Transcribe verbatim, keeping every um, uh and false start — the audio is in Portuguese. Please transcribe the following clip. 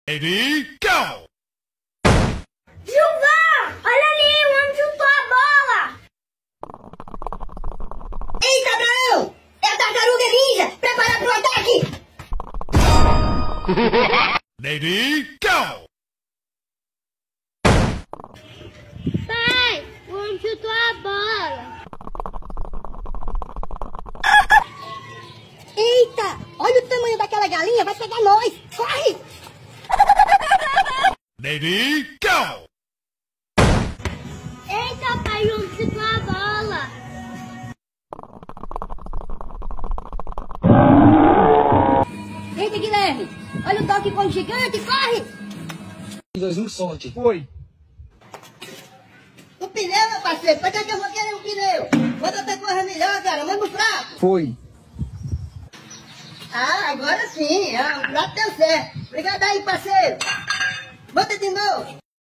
Ready, go! Gilvan! Olha ali, o homem chutou a bola! Eita, Abraão! É a tartaruga ninja! Preparado pro ataque! Ready, go! Pai, o homem chutou a bola! Eita! Olha o tamanho daquela galinha, vai pegar nós! Corre! Ready, go! Eita, pai, o homem chutou a bola! Eita, Guilherme! Olha o toque com o gigante, corre! dois, um, sorte. Foi. O pneu, meu parceiro, pra que eu vou querer um pneu? Manda outra coisa melhor, cara, manda um prato! Foi. Ah, agora sim, ah, o prato deu certo. Obrigado aí, parceiro. Bota de